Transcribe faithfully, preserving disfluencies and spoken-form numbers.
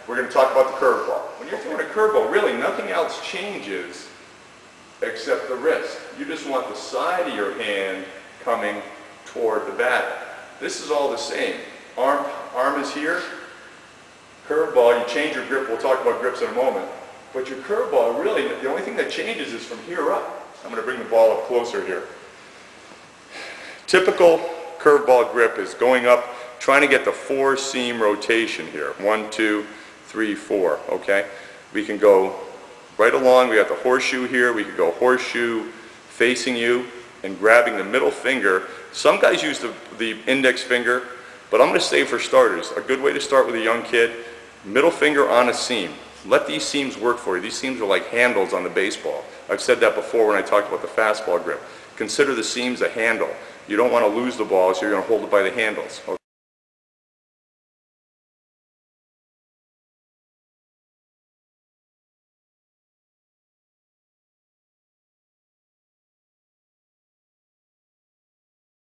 we're going to talk about the curveball. When you're throwing a curveball, really nothing else changes except the wrist. You just want the side of your hand coming toward the batter. This is all the same. Arm, arm is here. Curveball, you change your grip. We'll talk about grips in a moment. But your curveball, really, the only thing that changes is from here up. I'm going to bring the ball up closer here. Typical curveball grip is going up, trying to get the four seam rotation here. One, two, three, four, okay? We can go right along. We got the horseshoe here. We could go horseshoe facing you and grabbing the middle finger. Some guys use the, the index finger, but I'm going to say for starters, a good way to start with a young kid, middle finger on a seam. Let these seams work for you. These seams are like handles on the baseball. I've said that before when I talked about the fastball grip. Consider the seams a handle. You don't want to lose the ball, so you're going to hold it by the handles.